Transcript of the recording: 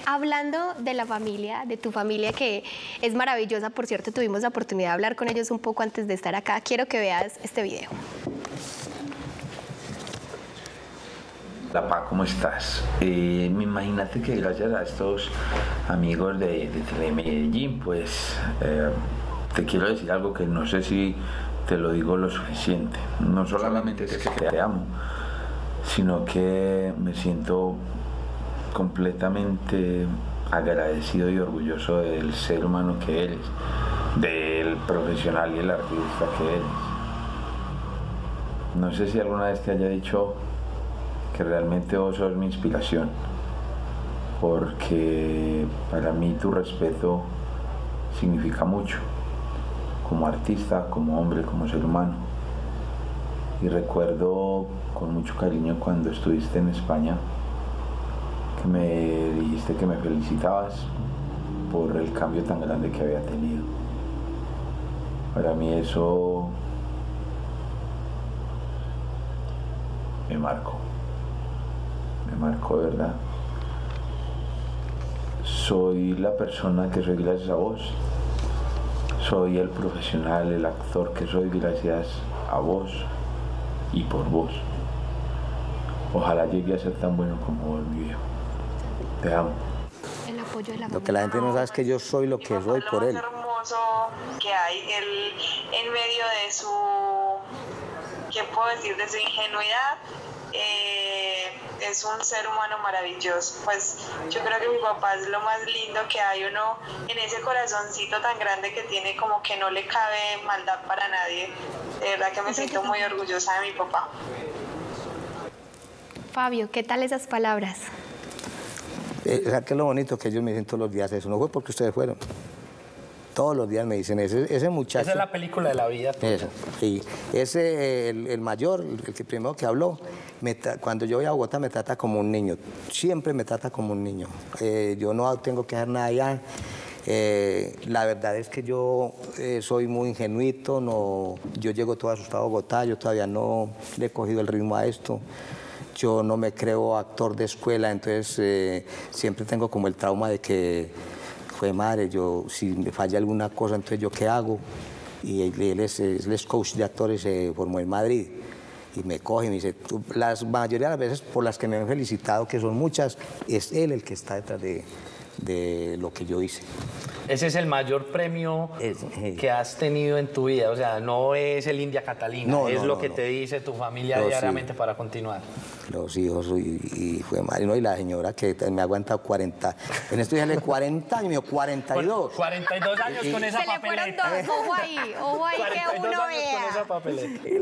Hablando de la familia, de tu familia que es maravillosa, por cierto, tuvimos la oportunidad de hablar con ellos un poco antes de estar acá. Quiero que veas este video. Hola, Pa, ¿cómo estás? Imagínate que gracias a estos amigos de Telemedellín, pues te quiero decir algo que no sé si te lo digo lo suficiente. No solamente es que te amo, sino que me siento completamente agradecido y orgulloso del ser humano que eres, del profesional y el artista que eres. No sé si alguna vez te haya dicho que realmente vos sos mi inspiración, porque para mí tu respeto significa mucho, como artista, como hombre, como ser humano. Y recuerdo con mucho cariño cuando estuviste en España, que me dijiste que me felicitabas por el cambio tan grande que había tenido. Para mí eso me marcó de verdad. Soy la persona que soy gracias a vos. Soy el profesional, el actor que soy gracias a vos y por vos. Ojalá llegue a ser tan bueno como vos, mi viejo. Te amo. El apoyo de la Lo que la gente no sabe es que yo soy lo que soy por él. Lo más hermoso que hay, él en medio de su, ¿qué puedo decir?, de su ingenuidad, es un ser humano maravilloso. Pues yo creo que mi papá es lo más lindo que hay, uno en ese corazoncito tan grande que tiene, como que no le cabe maldad para nadie. De verdad que me siento muy orgullosa de mi papá. Fabio, ¿qué tal esas palabras? ¿Sabes qué es lo bonito? Que ellos me dicen todos los días eso. No fue porque ustedes fueron. Todos los días me dicen ese muchacho. Esa es la película de la vida. Eso, sí. Ese, el mayor, el que primero que habló, cuando yo voy a Bogotá me trata como un niño. Siempre me trata como un niño. Yo no tengo que hacer nada allá. La verdad es que yo soy muy ingenuito. Yo llego todo asustado a Bogotá. Yo todavía no le he cogido el ritmo a esto. Yo no me creo actor de escuela, entonces siempre tengo como el trauma de que, fue madre, si me falla alguna cosa, entonces ¿yo qué hago? Y él es coach de actores, se formó en Madrid, y me coge y me dice, la mayoría de las veces por las que me han felicitado, que son muchas, es él el que está detrás de lo que yo hice. Ese es el mayor premio que has tenido en tu vida, o sea, no es el India Catalina, no, es no, lo no, que no. te dice tu familia diariamente para continuar. Los hijos y fue madre, ¿no? Y la señora que me ha aguantado 40, en esto ya le 40 años, 42. 42 años con esa papeleta. Se le fueron dos, ojo ahí que uno vea. Con esa papeleta.